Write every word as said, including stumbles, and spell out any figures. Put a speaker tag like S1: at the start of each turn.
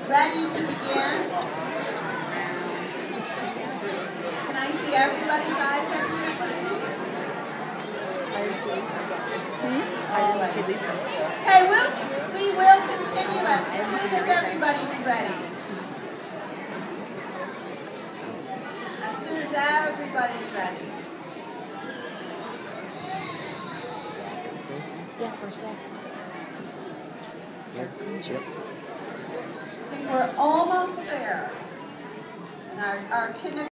S1: ready to begin? Can I see everybody's eyes up here, please?
S2: Hmm?
S1: Hey, we'll, we will continue as soon as everybody's ready. As soon as everybody's ready.
S2: Yeah, first one.
S1: I think we're almost there. Our, our kindergarten